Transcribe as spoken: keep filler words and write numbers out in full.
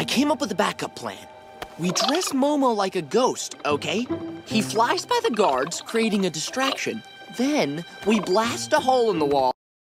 I came up with a backup plan. We dress Momo like a ghost, okay? He flies by the guards, creating a distraction. Then, we blast a hole in the wall.